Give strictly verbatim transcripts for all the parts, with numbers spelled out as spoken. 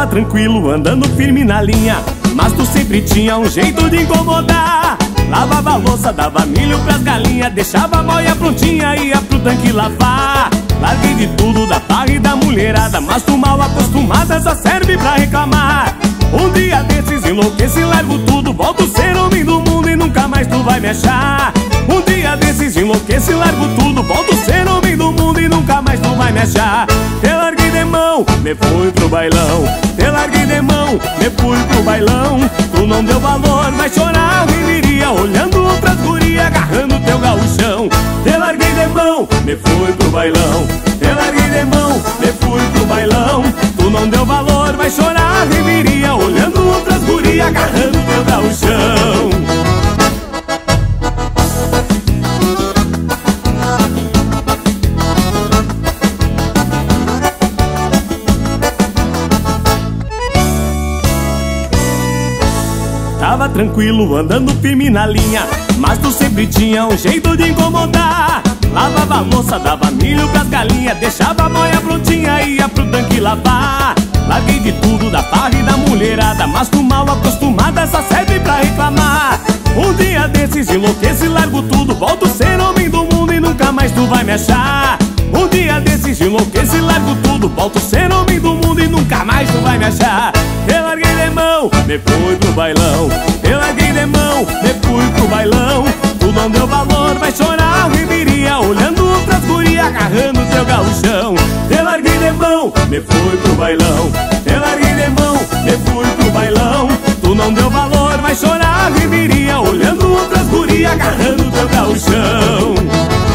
Tava tranquilo, andando firme na linha, mas tu sempre tinha um jeito de incomodar. Lavava a louça, dava milho pras galinhas, deixava a boia prontinha, ia pro tanque lavar. Larguei de tudo, da farra e da mulherada, mas tu mal acostumada só serve pra reclamar. Um dia desses enlouqueci, largo tudo, volto a ser homem do mundo e nunca mais tu vai me achar. Um dia desses enlouqueci, largo tudo, volto a ser homem do mundo e nunca mais tu vai me achar. Te larguei de mão, me fui pro bailão. Te larguei de mão, me fui pro bailão. Tu não deu valor, vai chorar, viveria olhando outras gurias, agarrando teu gauchão. Te larguei de mão, me fui pro bailão. Te larguei de mão, me fui pro bailão. Tu não deu valor, vai chorar, viveria olhando outras gurias, agarrando teu gauchão. Tava tranquilo, andando firme na linha, mas tu sempre tinha um jeito de incomodar. Lavava a louça, dava milho pras galinhas, deixava a boia prontinha, ia pro tanque lavar. Larguei de tudo, da farra e da mulherada, mas tu mal acostumada só serve pra reclamar. Um dia desses enlouqueci, largo tudo, volto a ser homem do mundo e nunca mais tu vai me achar. Um dia desses enlouqueci, largo tudo, volto a ser homem do mundo e nunca mais tu vai me achar. Te larguei de mão, me fui pro bailão. Te larguei de mão, me fui pro bailão. Tu não deu valor, vai chorar, viveria olhando outras gurias, agarrando teu gauchão. Te larguei de mão, me fui pro bailão. Te larguei de mão, me fui pro bailão. Tu não deu valor, vai chorar, viveria olhando outras gurias, agarrando teu gauchão.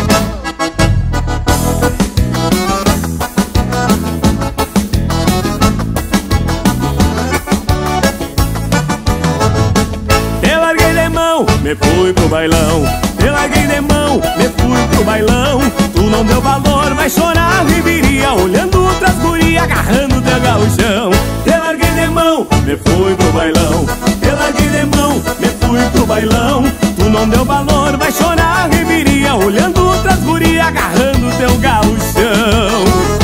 Me fui pro bailão. Te larguei de mão, me fui pro bailão. Tu não deu valor, vai chorar, viveria olhando outras gurias, agarrando teu gauchão. Te larguei de mão, me fui pro bailão. Te larguei de mão, me fui pro bailão. Tu não deu valor, vai chorar, viveria olhando outras gurias, agarrando teu gauchão.